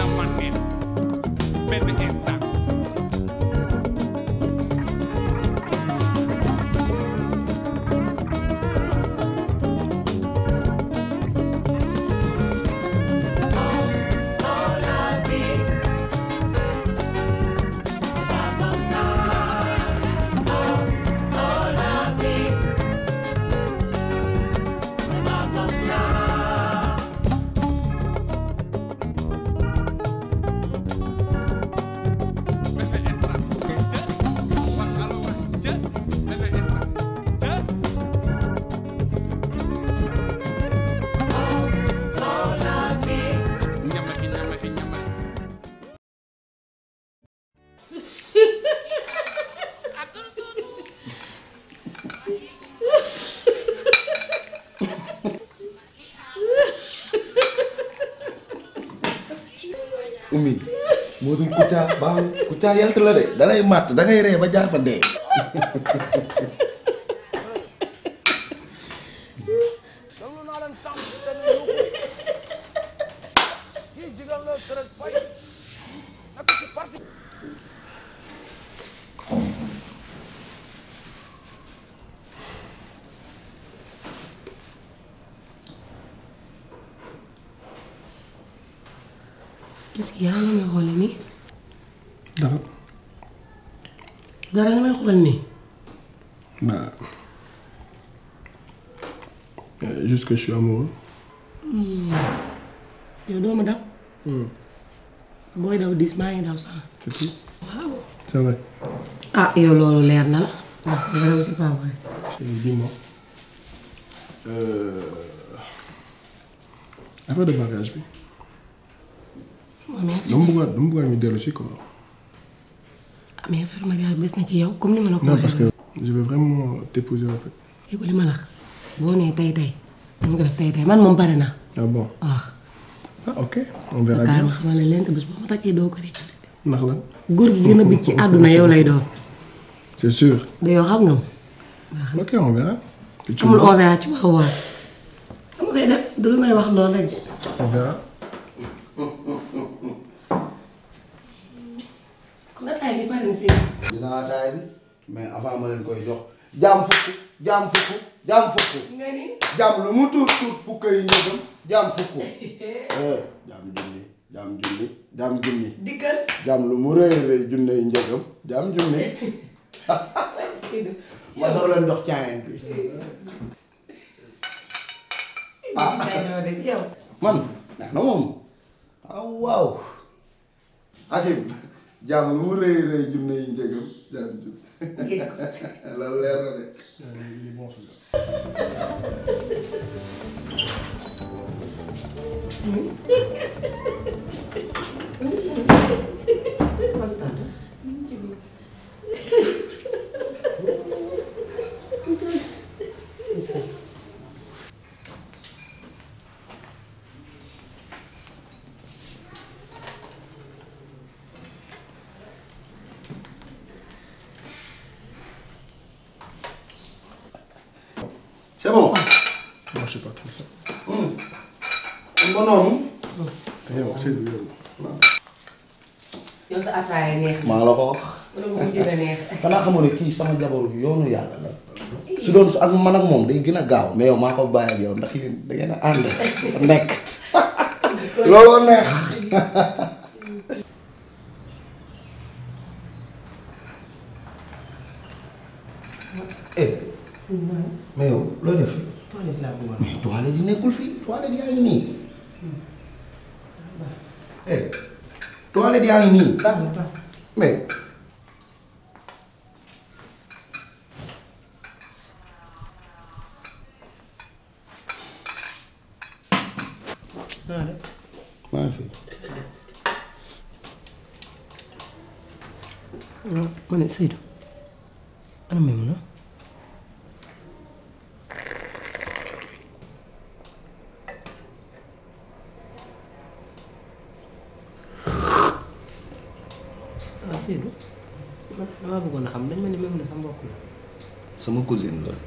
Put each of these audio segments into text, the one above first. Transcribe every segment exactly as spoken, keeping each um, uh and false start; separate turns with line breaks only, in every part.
ma neex benn instant.
Umi moo dul Kouthia baaxul Kouthia yalt la de dalay màtt dangay ree ba jaafa dee.
Qu'est-ce qu'il y a nga may xool nii.
dara.
dara nga may xool nii.
Bah. Euh, juste que je suis amoureux.
yow doo ma daw. booy daw dis maa ngi daw sax.
C'est tout.
waaw.
C'est vrai.
ah yow loolu leer na la. ndax c'est vrai ou c'est pas vrai.
Chérie, dis-moi. Euh... affaire de mariage bi.
mais
dama bëgg a dama bëgg a ñu dellu si quoi.
ah mais affaire mariage des na ci yow comme ni ma la ko
non
waxee.
parce que je veux vraiment t'épouser en fait.
dégg li ma la wax boo nee tey tey dañ ko def tey tey man moom pare naa.
ah bon.
waaw.
ah ok on verra
kaay
bien.
ma xamal la leen te bés boo ma takkee doo ko rëcc.
ndax lan.
góor gi gën a bëgg ci àdduna yow lay doon.
c'est sûr.
da yow xam nga ma.
ok on verra.
amul on verra ci waxu waar. dama koy def du lu may wax loolu rek.
on verra.
kon ataay bi pare na si.
dinaa ataay bi mais avant ma leen koy jox jaam fukk jaam fukk jaam fukk.
nga ni.
jaam lu mu tuut tuut fukk yi njëgam jaam fukk. eh jaam junni jaam junni jaam junni.
dikkal.
jaam lu mu rëy rëy junne yi njëgam jaam junni. ma door leen dox caayin bi. ah man neex na moom ah waaw. Hakim jaam lu mu rëy rëy junne yi njëgam jaam junni. loolu leer na de. C'est bon.
Moi je sais pas trop ça.
Hum. Bon noonu.
yow c'est du yow.
yow sa ataaya neex na.
maa la ko wax.
wala mu gën a neex.
xanaa xamoo ne kii sama jabaru yoonu yàlla la. su doon su ak man ak moom day gën a gaaw mais yow maa ko bàyyi ak yow ndax yéen da ngeen a ànd nekk. looloo neex. eh. mais yow looy def.
toilette laa bëggoon.
mais toilette di nekkul fii toilette yaa ngi nii. eh toilette yaa ngi nii.
baax na baax.
mais. maa ngi fi.
ma ne Seydou ana Maimouna. waaw Seydou man damaa bëggoon a xam dañ ma ne Maimouna sa mbokk la.
sama cousine la.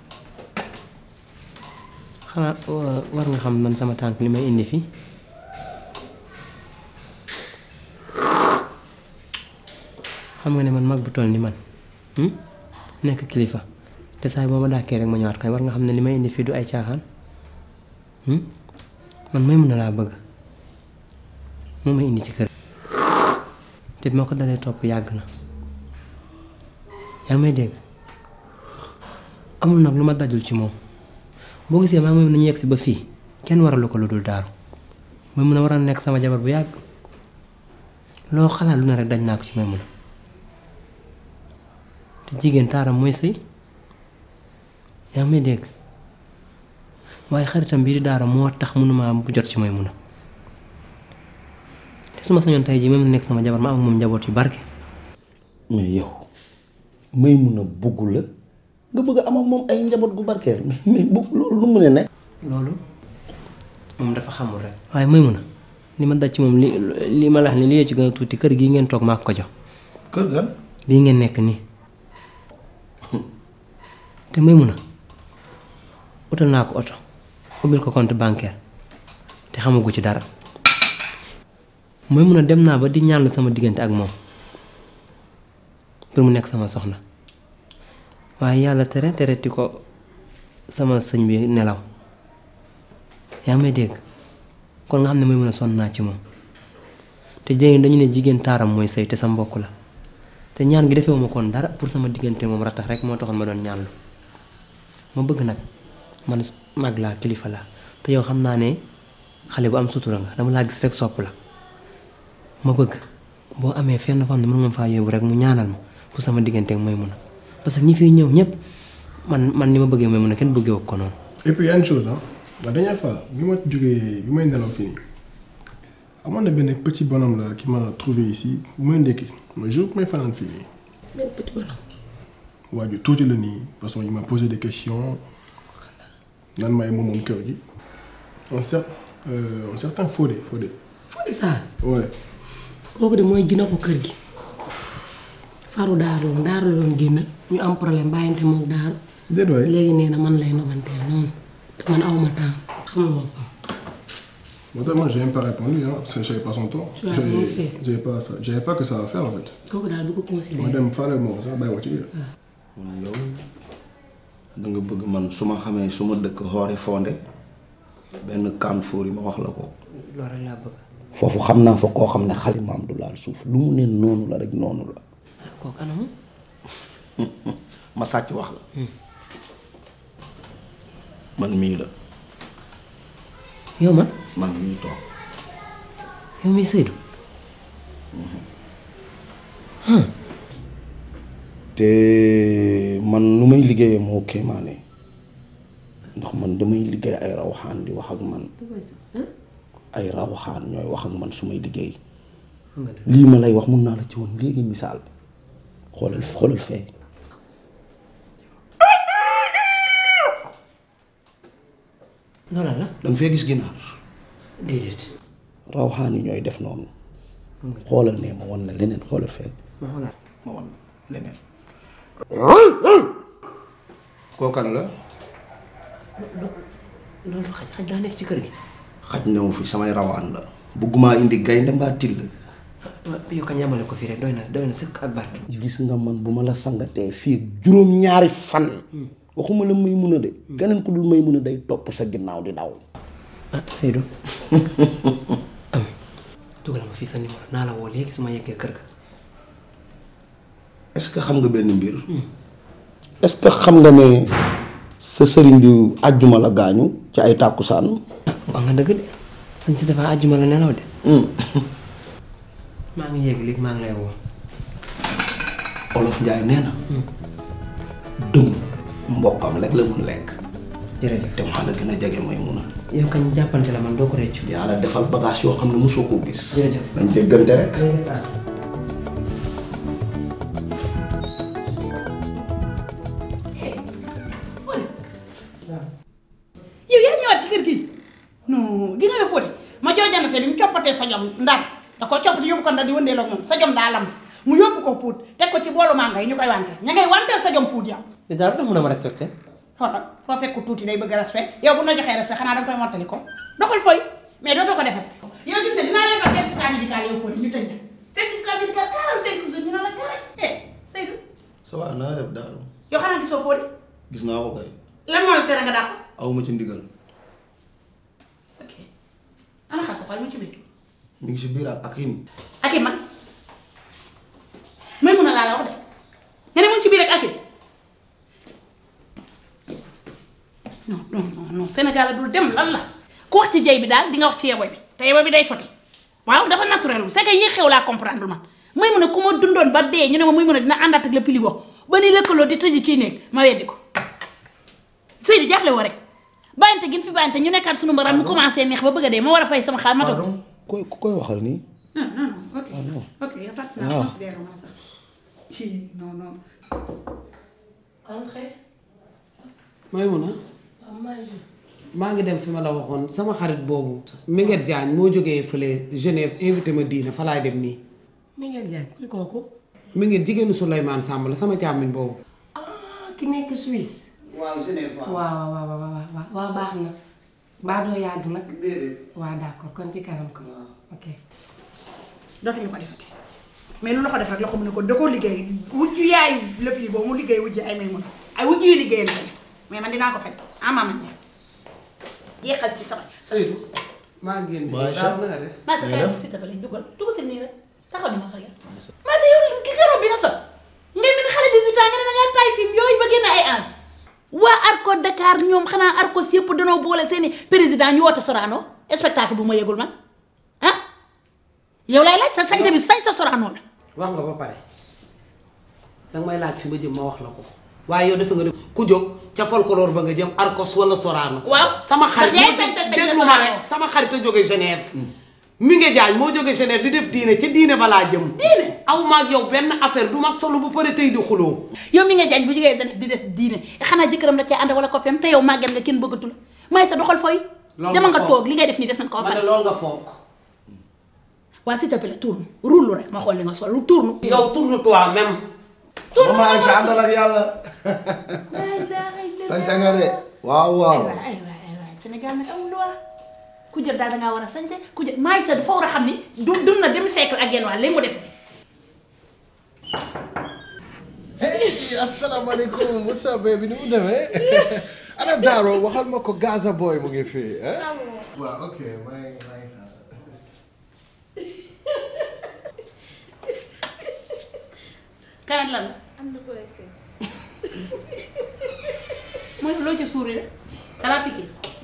xanaa war nga xam man sama tànk li may indi fii. xam nga ne man mag bu toll ni man nekk kilifa te saay boo ma dàkkee rek ma ñëwaat kay war nga xam ne li may indi fii du ay caaxaan man may mun na laa bëgg moo may indi ci kër te bi ma ko dalee topp yàgg na yaa may dégg amul nag lu ma dajul ci moom boo gisee maa may mun nañu yegg si ba fii kenn waralu ko lu dul daaru may mun a war a nekk sama jabar bu yàgg loo xalaat lu ne rek daj naa ko ci may mun a te jigéen taaram mooy sëy yaa may dégg waaye xaritam bii di daara moo tax mënuma bu jot ci may mun a te su ma sañoon tey jii may mun a nekk sama jabar ma am moom njaboot yu barke.
mais yow may mun a bugg la nga bëgg a am ak moom ay njaboot gu barkeel mais bugg loolu lu mu ne nekk.
loolu moom dafa xamul rek. waaye may mun a li ma daj ci moom li li ma la wax ni li ci gën a tuuti kër gii ngeen toog maa ko jox.
kër gan.
bii ngeen nekk nii te may mun a utal naa ko oto ubbil ko compte bancaire te xamagu ci dara may mun a dem naa ba di ñaanlu sama diggante ak moom pour mu nekk sama soxna waaye yàlla tere tereti ko sama sëñ bi nelaw yaa may dégg kon nga xam ne may mun a sonn naa ci moom te jigéen dañu ne jigéen taaram mooy sëy te sa mbokk la te ñaan gi defewuma koon dara pour sama diggante moom ratax rek moo taxoon ma doon ñaanlu ma bëgg nag man mag laa kilifa laa te yow xam naa ne xale bu am sutura nga dama laa gis rek sopp la ma bëgg boo amee fenn fam ne mën nga faa yóbbu rek mu ñaanal ma pour sama diggante ak may mun a parce que ñi fiy ñëw ñëpp man man ni ma bëggee may mun a kenn bëggee ko noonu.
Et puis il y a une chose hein la dernière fois bi ma jógee bi may nelaw fii nii amoon na benn petit bonhomme là qui m'a trouvé ici bu may ndekki ma jour bu may fanaan fii nii.
benn petit bonhomme.
waa ju tuuti la nii parce que il m'a posé des questions nan may moom moom kër gi un cer euh, un certain Fodé Fodé.
Fodé Sarr.
ouais.
kooku de mooy jina ko kër gi faru daaru loon daaru loon génn ñu am problème bàyyante moom daaru.
déedéet waay
léegi nee na man lay nobanteel noonu te man awma temps xamul boppam.
Moi, moi j'ai même pas répondu hein, parce que j'avais pas son temps.
Tu as rien fait.
J'avais pas ça, j'avais pas que ça à faire en fait.
kooku daal du ko considéré.
ma dem faale moo sax bàyyi wa ci biir.
man yow da nga bëgg man su ma xamee su ma dëkk xoore fonde benn kaan fóor yi ma wax la ko.
loolu rek laa bëgg.
foofu xam naa fa koo xam ne xalimaam du laal suuf lu mu ne noonu la rek noonu la.
kooku anamu.
ma sàcc wax la. man mii la.
yow man.
man mii toog.
yow mii Seydou.
te man nu may liggéeyee moo kéemaane ndax man damay liggéey ay rawxaan di wax ak man ay rawxaan ñooy wax ak man su may liggéey lii ma lay wax mun naa la ci woon léegi misaal xoolal xoolal fee
loolu la.
danga fee gis ginaar
déedéet.
rawxaan yi ñooy def noonu xoolal ne ma wan la leneen xoolal fee
ma xoolaat.
ma wan la leneen kookan la
loolu xaj xaj daa nekk ci kër gi.
xaj newu fi samay rawaan la bëgguma indi gaynde mbaa till
yow kañ yamale ko fii rek doy na doy na sëkk ak baat.
gis nga man bu ma la sangatee fii juróom-ñaari fan waxuma la may mun a de keneen ku dul may mun a day topp sa ginnaaw di daw
ah Seydou am dugal ma fii sa numéro naa la woo léegi su ma yeggee kër ga.
est-ce que xam nga benn mbir est-ce que xam nga ne sa sëriñ bi àjjuma la gaañu ci ay tàkkusaan
wax nga dëgg de dañ si dafa àjjuma la nelaw de. maa ngi yegg léegi maa ngi lay woo.
Olof Njaay nee na dëmm mbokkam rek la mun lekk
jërëjëf
te maa la gën a jege may mun a
yow kañ jàppante la man doo ko réccu.
yàlla defal bagage yoo xam ne mosoo koo gis
jërëjëf
nañ déggante rek
yow yaa ñëwaat ci kër gi non gi nga la Fodé ma joojanate bi mu coppatee sa jom ndar da ko coppati yóbbu ko ndar di wëndeeloo moom sa jom daa lamb mu yóbbu ko puut teg ko ci boolu màngo yi ñu koy wanteer ña ngay wanteer sa jom puut yow
yow daal tax mun a ma respecté.
xoolal foo fekk tuuti day bëgg respect yow bu na joxee respect xanaa danga koy mottali ko doxal fooy mais dootoo ko defati yow gis nga dinaa defal certificat médical yow Fodé ñu tëj la certificat médical quarante-cinq jours ñu ne la kaay
ça va naa def Daaru.
yow xanaa gisoo Fodé.
gis naa ko kay.
lan moo la tere nga dàq.
aw ma ci ndigal.
ok ana xar toxal mu ci biir.
mi ngi si biir ak Akim.
Akim man may mun a laa la wax de nga ne mu ngi ci biir ak Akim. non non non non Sénégal la dul dem lan la ku wax ci jey bi daal di nga wax ci yeboy bi te yeboy bi day foti waaw dafa naturel wu c'est que yi xew laa comprendre man may mun a ku ma dundoon ba dee ñu ne ma muy mun a dina àndaat ak le pili bo ba ni lëkkaloo di tëji kii néeg ma weddi ko Seydi jaaxle woo rek bàyyante gin fi bàyyante ñu nekkaat suñu mbaraan mu commencé neex ba bëgg a dee ma war a fay sama xaalis ma toog.
pardon koy koy waxal nii.
non non non ok ok yow fàttali naa considéré ma sax ci non non.
Entrée.
Maymuna maa ngi dem fi ma la waxoon sama xarit boobu Minguette Diagne moo jógee fële Genève invité ma diine fa laay dem nii.
Minguette Diagne kuy kooku.
Minguette jigéenu Souleymane Samb la sama càmmiñ boobu.
ah ki nekk Suisse.
waaw Genève waaw.
waaw waaw waaw waaw waaw baax na. mbaa doo yàgg nag.
déedéet.
waaw d'accord kon ci kanam ko. ok.
dootuñu ko defati mais lu la ko def rek la ko mën a ko da koo liggéey wujju yaayu lépp yi boobu mu liggéey wujju ay may mun ay wujju yu liggéeyal ko mais man dinaa ko fekk ah maama ñaar jeexal ci sama.
Seydou maa ngi génn.
Maïcha
daaw na nga def.
maa si xëy na si tabale dugal dugg si nii rek taxaw ni ma xëy maa si yow ki xeroon bi nga sol ngay mel ni xale dix-huit ans nga ne da ngaa taay film yooyu ba génn ay ans waa Arco Dakar ñoom xanaa Arcos yëpp danoo boole seeni président ñu woote Sorano spectacle bu ma yëgul man ah yow lay laaj sa sañte bi sañ sa Sorano la.
wax nga ba pare danga may laaj fi ma jëm ma wax la ko waaye yow defe nga ne ku jóg ca folklore ba nga jëm Arcos wala Sorano.
waaw
sama xarit
yaay sañ sa sañ sa
déglu ma rek sama xarit a jóge Genève. Minguette Diagne moo jóge Genève di def diine ca diine balaa jëm.
diine
aw ma ak yow benn affaire du ma solo bu pare tey di xuloo.
yow mi nga jañ bu jigéen def di def diine xanaa jëkkëram la cee ànd wala coppem te yow màggem nga kenn bëggatul may sa doxal fooy. dama nga toog li ngay def nii def nañ ko ba pare.
ma ne loolu nga foog.
waa s'il te plaît tourne roule rek ma xool li nga sol lu tourne.
yow tourne toi même.
tourne
maman Aïcha àndal ak yàlla. sañ-sañ nga de. waaw waaw.
aywa aywa aywa Sénégal nag amul loi ku jël daal da ngaa war a sañse ku jël maay sa dafa war a xam ni du dund na demi siècle ak genn wàll léegi mu dese.
hey asalaamaaleykum what's up baby ni mu demee. ana Daaro waxal ma ko Gaza boy mu ngi fii eh. waaw ok may may
kanam lan la.
am na koy seen.
mooy loo ca suuri rek dara piqué.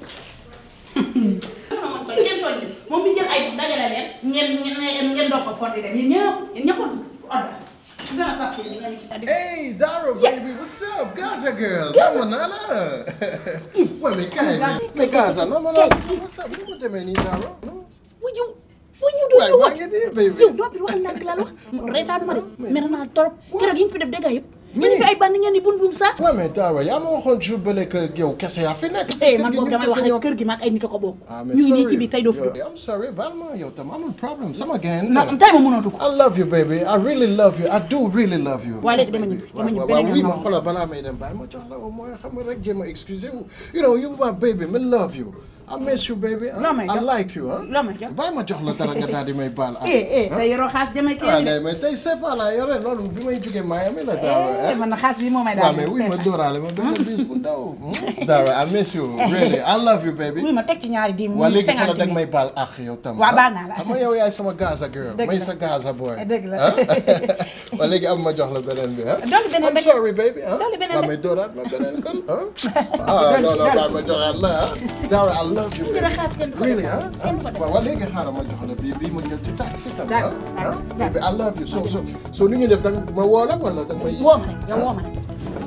moom mi jël ay dajale leen ngeen ngeen ngeen doog ko porté dem yéen ñëpp yéen ñëpp audace su gën a taf yéen ngeen di.
hey Daaro baby what's up Gaza girl. Gaza naa la. waaw mais kaay mais Gaza non non non what's up ni mu demee nii Daaro.
wuju wuju du
waay waa ngi nii baby.
yow doo bi wax ndànk laa wax reetaanu ma de mer naa trop keroog yi nga fi def dégg yëpp. ñu fi ay bànn ngeen ni bun bum sax.
waaw mais Daaro yaa ma waxoon jour bële que yow kese yaa fi nekk.
eh man boobu damay wax rek kër gi maag ay nit a ko bokk. ñu ngi nii ci biir tey doo fi dugg.
I'm sorry baal ma yow tam amul problème sama gain.
non tey ma mënoo dugg.
I love you baby I really love you I do really love you.
waa léegi dama ñibbi dama ñibbi beneen
yoon
yoon
ma xoolal balaa may dem bàyyi ma jox la au moins xam nga rek jéem a excusé wu you know you my baby me love you I miss you baby.
loo may jox
I like you ah.
loo may jox
bàyyi ma jox la dara nga daal di may baal.
eh eh tey yoroo xaas jëmay
ah
kii
ngay may tey sefa laa yore loolu bi may jógee Miami la Daaro.
eh man na xaas yi moo may
waaw
daal
mais wuy ma dóoraale ma benn bis bu ndaw. Daaro I miss you really I love you baby.
wuy ma teg ci ñaari di
waa léegi
cinquante
xanaa dag
mille
may baal ak yow tam.
waaw baal naa la
xam nga yow yaay sama Gaza girl.
dëgg la
may sa Gaza boy.
dëgg la
waa léegi am ma jox la beneen bi ah.
dolli beneen
I'm
rek.
sorry baby ah.
dolli beneen
waa
rek.
mais dóoraat ma beneen kon ah. ah non non baal ma joxaat la ah. Daaro I love you
jërë
baby.
xaas kenn du ko
really
des
ah.
kenn du ko des
waaw waa léegi xaaral ma jox la bii bii ma jël ci taxi tam ah.
D'accord,
ah
d'accord.
baby I love you so so so nu ñuy def danga ma woo la wala danga may.
woo ma rek yow woo ma rek.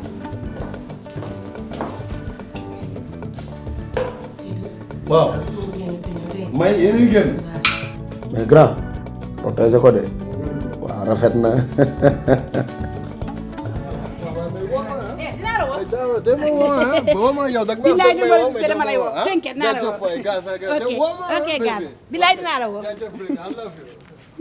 waaw. may yéen a ngi génn. mais grand. protéger ko de. waaw rafet na.
dinaa la woo.
Daaro dama woo ah boo ma yow dag ma
bilaay
may
numéro
woo
bi dama lay woo t'inquiète naa la woo.
jaajëf waay Gaza girl
ok
de woo ma
ok
baby.
Gaza bilaay dinaa la woo.
jaajëf baby I love you.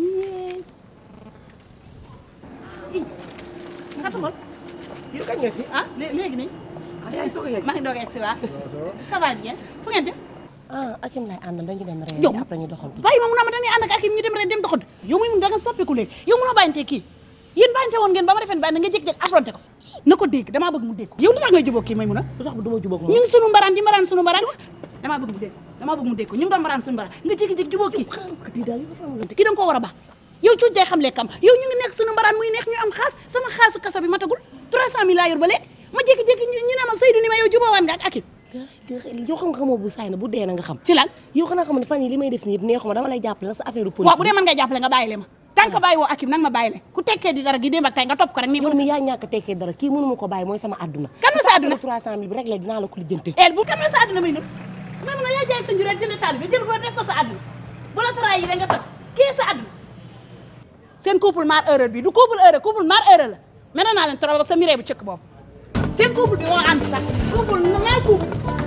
nga taxawal. yow kañ nga fi ah lé- léegi nii.
ah yaa ngi soog a yegg.
maa ngi doog a egg si waa. ça va bien fu ngeen jëm.
ah Akim lay àndal dañu dem rek.
yow
après ñu doxantu.
bàyyi ma mun a ma dañuy ànd ak Akim ñu dem rek dem doxantu yow muy mun da nga soppeeku léegi yow munoo bàyyante kii yéen bàyyante woon ngeen ba ma defen bàyyi na nga jékki-jékki affronté ko na ko dégg damaa bëgg mu dégg ko yow lu tax ngay jubóog kii may mun a
lu tax du ma jubóog moom
ñu ngi sunu mbaraan di mbaraan sunu mbaraan damaa bëgg mu dégg damaa bëgg mu dégg ko ñu ngi doon mbaraan sunu mbaraan nga jékki-jékki jubóog kii kii da nga ko war a baax yow cuuj day xam lekkam yow ñu ngi nekk sunu mbaraan muy neex ñu am xaas sama xaasu kaso bi matagul trois cent mille laa yor ba léegi ma jékki-jékki ñu ne ma Seydou ni ma yow jubóowaan nga ak Akib
yow xam nga xamoo bu saay na bu dee na nga xam
ci lan
yow xanaa xam ne fan yi li may def nii yëpp neexuma dama lay jàppale nag sa affaire police
waaw bu dee mën ngay jàppale nga bàyyile ma tant que bàyyi woo Akib nag ma bàyyile ku tekkee di dara gi démb ak tey nga topp ko rek nii
yow mi yaa ñàkk tekkee dara kii mënuma ko bàyyi mooy sama àdduna
kan ma sa àdduna
trois cent mille bi rek la dinaa la ko lijjanti
el bu kan ma sa àdduna may nut mais mun a yaa jaay sa njur rek jënd taal bi jël ko def ko sa àdduna bu la taraay yi da nga tëj kii sa àdduna seen couple maar heureux bi du couple heureux couple maar heureux la mel naa leen trop ak sa miree bu cëkk boobu seen couple bi moo ànd sax couple maar couple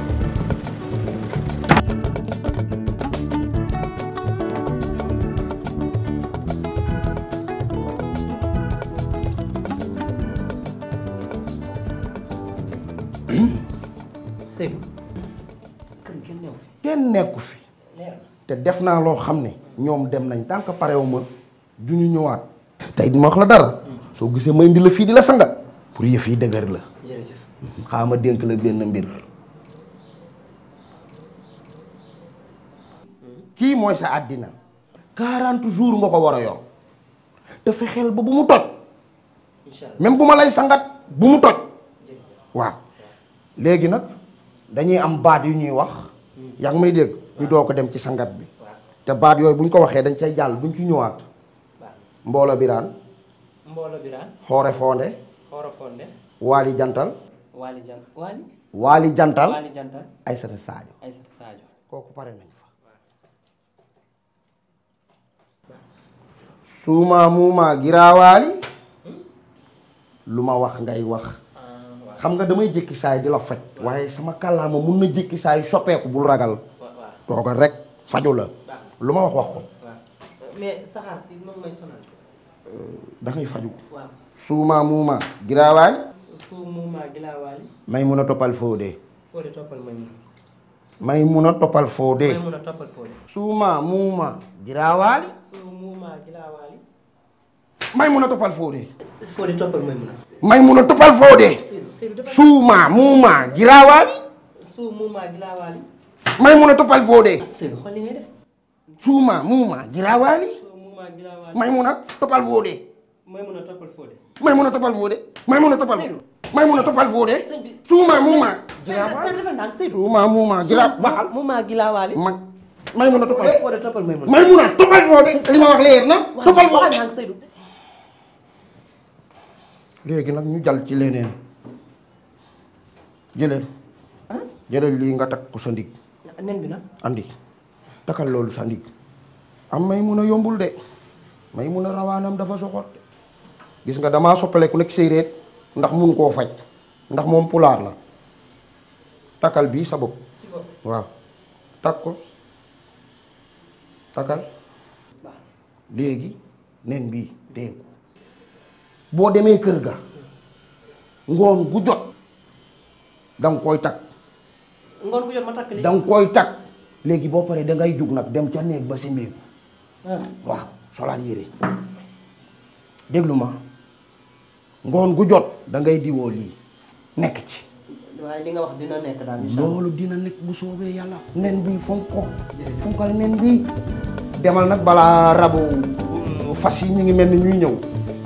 Seydou kër kenn ñëw fi
kenn nekku fi te def naa loo xam ne ñoom dem nañ tant que parewu ma du ñu ñëwaat tey ma wax la dara soo gisee ma indi la fii di la sangat pour yëf yi dëgër la
jërëjëf
xaama dénk la benn mbir kii mooy sa àddina quarante jours nga ko war a yor te fexeel ba bu mu toj même bu ma lay sangat bu mu toj waaw léegi nag dañuy am baat yu ñuy wax yaa ngi may dégg ñu doo ko dem ci sangat bi te baat yooyu bu ñu ko waxee dañ cay jàll buñ ci ñëwaat mboolo biraan
mboolo biraan
xoore fonde
xooro fonde
waali jantal
waali jan waali
waali jantal
waali jantal
Aysata Sadio
Aysata Sadio
kooku pare nañ fa suuma muuma giraawaali lu ma wax ngay wax xam nga damay jékki saay di la faj waaye sama kàllaama mun na jékki saay soppeeku bul ragal toogal rek faju la lu ma wax wax ko
mais saxaar si moom may sonal
da ngay faju
waaw
suuma muuma giraawaali
su muuma gilaawaali
may mun a toppal Fodé
Fodé toppal may mun
may mun a toppal Fodé
may mun a toppal Fodé
suuma muuma giraawaali
su muuma gilaawaali
may mun a toppal Fodé
Fodé toppal may mun a
may mun a toppal Fodé suuma muuma giraawaali
su muuma gilaawaali
may mun a toppal Fodé
Seydou xool li ngay def
suuma muuma giraawaali
su muuma gilaawaali
may mun a toppal Fodé
may mun a toppal Fodé
may mun a toppal Fodé may mun a toppal may mun a toppal Fodé suuma muuma giraawaali suuma muuma giraawaali waxal
muuma gilaawaali
ma may mun a toppal
Fodé toppal may mun
may mun a toppal Fodé li ma wax leer na toppal Fodé
Seydou
léegi nag ñu jàll ci leneen jëleel jëleel lii nga takk ko sa ndig
nen bi nag
andi takkal loolu sa ndig am may mun a yombul de may mun a rawaanam dafa soxot gis nga damaa soppale ku nekk séeréer ndax mun koo faj ndax moom pulaar la takkal bii sa bopp waaw takk ko takkal léegi nen bii teeku boo demee kër ga ngoon gu jot danga koy takk
ngoon gu jot ma takk li
danga koy takk léegi boo paree dangay jug nag dem ca néeg ba si mbéegu waaw solaat yére déglu ma ngoon gu jot dangay diwoo lii nekk ci
waaye li nga wax dina nekk daal
loolu dina nekk bu soobee yàlla nen bi fonk ko fonkal nen bi demal nag balaa rabu fas yi ñu ngi mel ni ñuy ñëw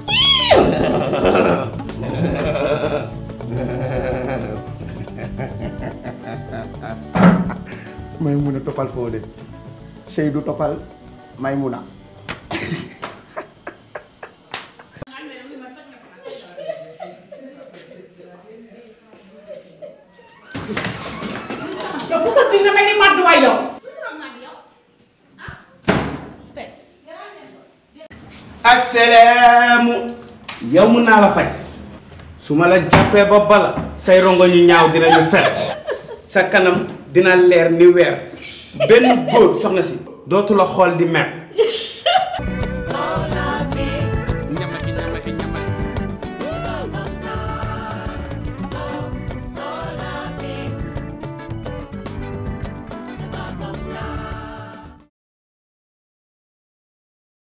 may mun a toppal Fodé Seydou toppal may mun a
yow bu sa fi nga mel ni màdd waay yow
assalaamu yow mun naa la faj su ma la jàppee ba bala say rongo ñu ñaaw dinañu fet sa kanam dina leer ni weer benn góor soxna si dootu la xool di mer